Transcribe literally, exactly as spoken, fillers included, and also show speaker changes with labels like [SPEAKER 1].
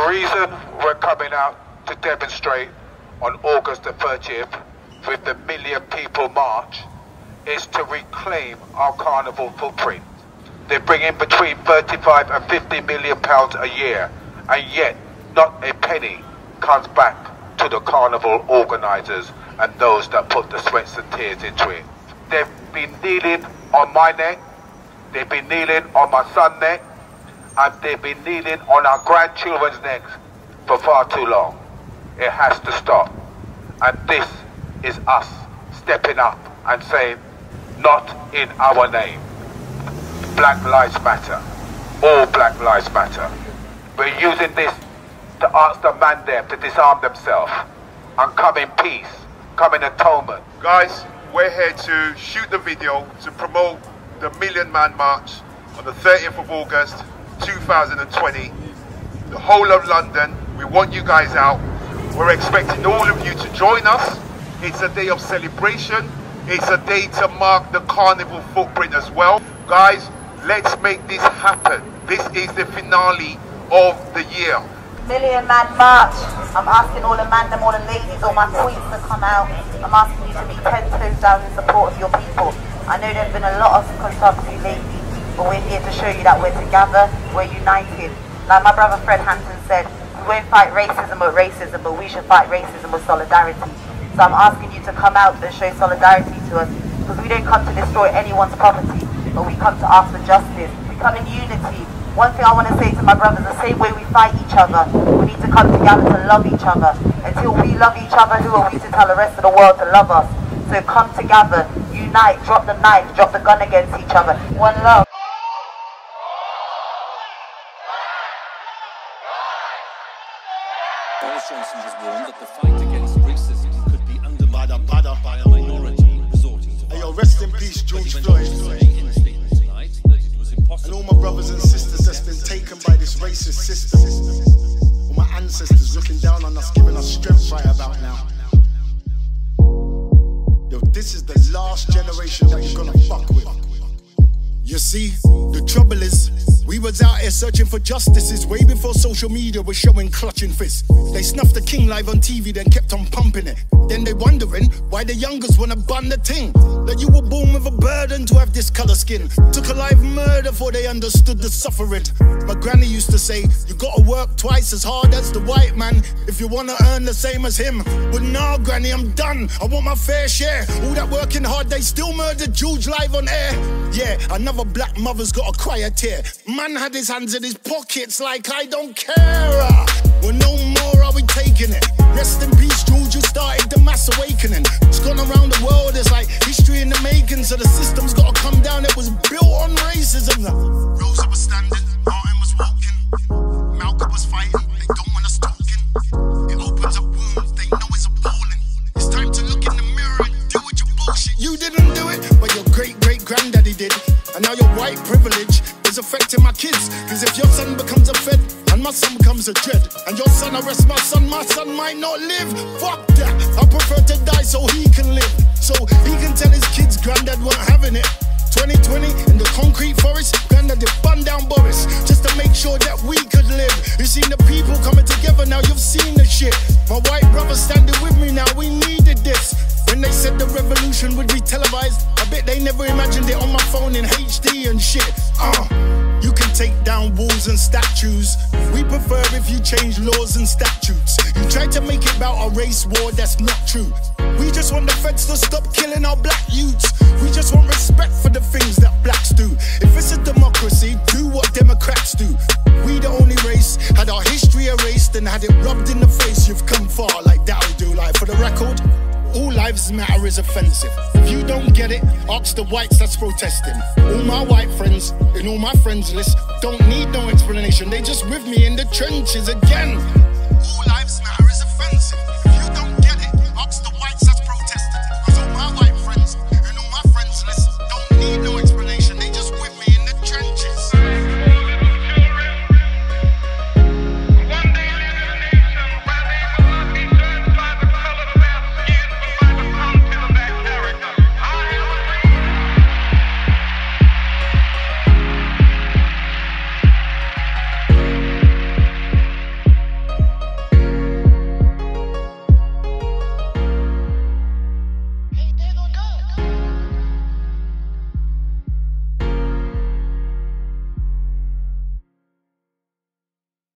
[SPEAKER 1] The reason we're coming out to demonstrate on August the thirtieth with the Million People March is to reclaim our carnival footprint. They bring in between thirty-five and fifty million pounds a year, and yet not a penny comes back to the carnival organisers and those that put the sweats and tears into it. They've been kneeling on my neck, they've been kneeling on my son's neck, and they've been kneeling on our grandchildren's necks for far too long. It has to stop. And this is us stepping up and saying, not in our name. Black Lives Matter. All Black Lives Matter. We're using this to ask the man there to disarm themselves and come in peace, come in atonement.
[SPEAKER 2] Guys, we're here to shoot the video to promote the Million Man March on the thirtieth of August two thousand twenty. The whole of London, we want you guys out. We're expecting all of you to join us. It's a day of celebration. It's a day to mark the carnival footprint as well. Guys, let's make this happen. This is the finale of the year.
[SPEAKER 3] Million Man March. I'm asking all the man, them, all the ladies, all my queens to come out. I'm asking you to be ten toes down in support of your people. I know there's been a lot of controversy lately, but we're here to show you that we're together, we're united. Like my brother Fred Hampton said, we won't fight racism with racism, but we should fight racism with solidarity. So I'm asking you to come out and show solidarity to us, because we don't come to destroy anyone's property, but we come to ask for justice. We come in unity. One thing I want to say to my brothers, the same way we fight each other, we need to come together to love each other. Until we love each other, who are we to tell the rest of the world to love us? So come together, unite, drop the knife, drop the gun against each other. One love.
[SPEAKER 4] Boris Johnson has warned that the fight against racism could be undermined by a minority resorting to violence.
[SPEAKER 5] Hey, yo, rest in peace, George Floyd. And all my brothers and sisters that's been taken by this racist system. All my ancestors looking down on us, giving us strength right about now. Yo, this is the last generation that you're gonna fuck with. You see, the trouble is, we was out here searching for justices way before social media was showing clutching fists. They snuffed the king live on T V, then kept on pumping it. Then they wondering why the youngers wanna bun the ting. That you were born with a burden to have this color skin. Took a live murder before they understood the suffering. My granny used to say, you gotta work twice as hard as the white man if you wanna earn the same as him. But nah, granny, I'm done. I want my fair share. All that working hard, they still murdered George live on air. Yeah, another black mother's got a cry a tear. Man had his hands in his pockets like I don't care. Well, no more are we taking it. Rest in peace, George, you started the mass awakening. It's gone around the world, it's like history in the making. So the system's gotta come down, it was built on racism. Rosa was standing, Martin was walking, Malcolm was fighting, they don't want us talking. It opens up wounds, they know it's appalling. It's time to look in the mirror and deal with your bullshit. You didn't do it, but your great-great-granddaddy did. And now your white privilege is affecting my kids. Cause if your son becomes a fed, and my son becomes a dread, and your son arrests my son, my son might not live. Fuck that, I prefer to die so he can live. So he can tell his kids granddad weren't having it. twenty twenty in the concrete forest, granddad did bun down Boris, just to make sure that we could live. You've seen the people coming together, now you've seen the shit. My white brother standing with me now, we needed this. When they said the revolution would be televised, I bet they never imagined it on my phone in H D and shit. Uh, you can take down walls and statues. We prefer if you change laws and statutes. You try to make it about a race war, that's not true. We just want the feds to stop killing our black youths. We just want respect for the things that blacks do. If it's a democracy, do what Democrats do. We the only race, had our history erased and had it rubbed in the face. You've come far, like that'll do. Like for the record, all lives matter is offensive. If you don't get it, ask the whites that's protesting. All my white friends in all my friends list don't need no explanation. They just with me in the trenches again. All lives matter is offensive.